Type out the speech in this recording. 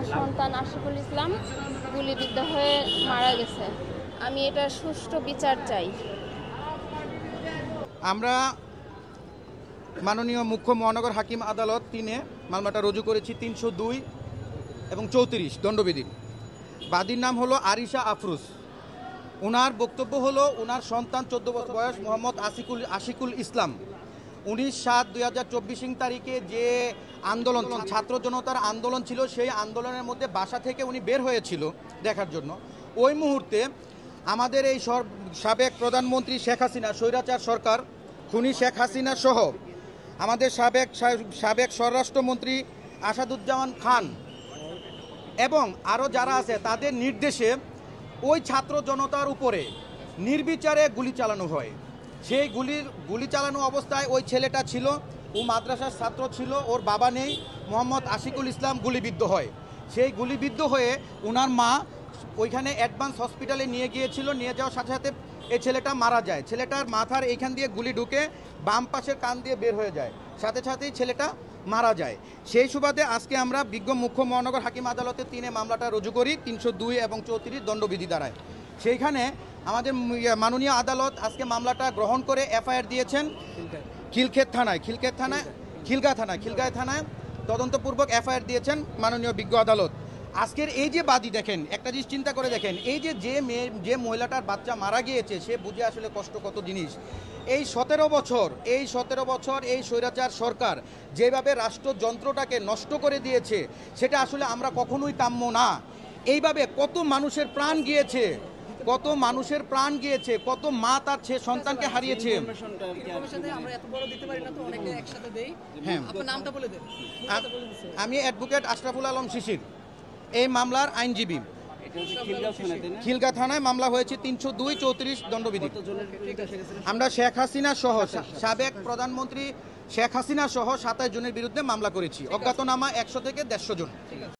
সন্তান আশিকুল ইসলাম গুলিবিদ্ধ হয়ে মারা গেছে। আমি এটার সুষ্ঠু বিচার চাই। আমরা মাননীয় মুখ্য মহানগর হাকিম আদালত ৩-এ মামলাটা রুজু করেছি ৩০২ এবং ৩৪ দণ্ডবিধির। বাদীর নাম হলো আরিশা আফরোজ। ওনার বক্তব্য হলো ওনার সন্তান ১৪ বছর বয়স মোহাম্মদ আশিকুল ইসলাম 19/7/2024 তারিখে যে আন্দোলন ছাত্র জনতার আন্দোলন ছিল, সেই আন্দোলনের মধ্যে বাসা থেকে উনি বের হয়েছিল দেখার জন্য। ওই মুহূর্তে আমাদের এই সাবেক প্রধানমন্ত্রী শেখ হাসিনা, স্বৈরাচার সরকার খুনি শেখ হাসিনা সহ আমাদের সাবেক স্বরাষ্ট্রমন্ত্রী আসাদুজ্জামান খান এবং আরও যারা আছে তাদের নির্দেশে ওই ছাত্র জনতার উপরে নির্বিচারে গুলি চালানো হয়। সেই গুলি চালানো অবস্থায় ওই ছেলেটা ছিল, ও মাদ্রাসার ছাত্র ছিল, ওর বাবা নেই, মোহাম্মদ আশিকুল ইসলাম গুলিবিদ্ধ হয়। সেই গুলিবিদ্ধ হয়ে ওনার মা ওইখানে অ্যাডভান্স হসপিটালে নিয়ে গিয়েছিল। নিয়ে যাওয়ার সাথে সাথে এই ছেলেটা মারা যায়। ছেলেটার মাথার এইখান দিয়ে গুলি ঢুকে বাম পাশের কান দিয়ে বের হয়ে যায়, সাথে সাথেই ছেলেটা মারা যায়। সেই সুবাদে আজকে আমরা বিজ্ঞ মুখ্য মহানগর হাকিম আদালতে ৩-এ মামলাটা রুজু করি ৩০২ এবং ৩৪ দণ্ডবিধি দ্বারায়। সেইখানে আমাদের মাননীয় আদালত আজকে মামলাটা গ্রহণ করে এফআইআর দিয়েছেন খিলগাঁও থানায় তদন্তপূর্বক এফআইআর দিয়েছেন মাননীয় বিজ্ঞ আদালত। আজকের এই যে বাদী দেখেন, একটা জিনিস চিন্তা করে দেখেন, এই যে মহিলাটার বাচ্চা মারা গিয়েছে, সে বুঝে আসলে কষ্ট কত জিনিস। এই 17 বছর এই স্বৈরাচার সরকার যেভাবে রাষ্ট্রযন্ত্রটাকে নষ্ট করে দিয়েছে, সেটা আসলে আমরা কখনোই কাম্য না। এইভাবে কত মানুষের প্রাণ গিয়েছে, কত মা তার সন্তানকে হারিয়েছে। হ্যাঁ, আমি অ্যাডভোকেট আশরাফুল আলম শিশির, এই মামলার আইনজীবী। খিলগাঁও থানায় মামলা হয়েছে ৩০২, ৩৪ দণ্ডবিধি। আমরা শেখ হাসিনা সহ সাবেক প্রধানমন্ত্রী শেখ হাসিনা সহ ২৭ জনের বিরুদ্ধে মামলা করেছি। অজ্ঞাতনামা ১০০ থেকে ১৫০ জন।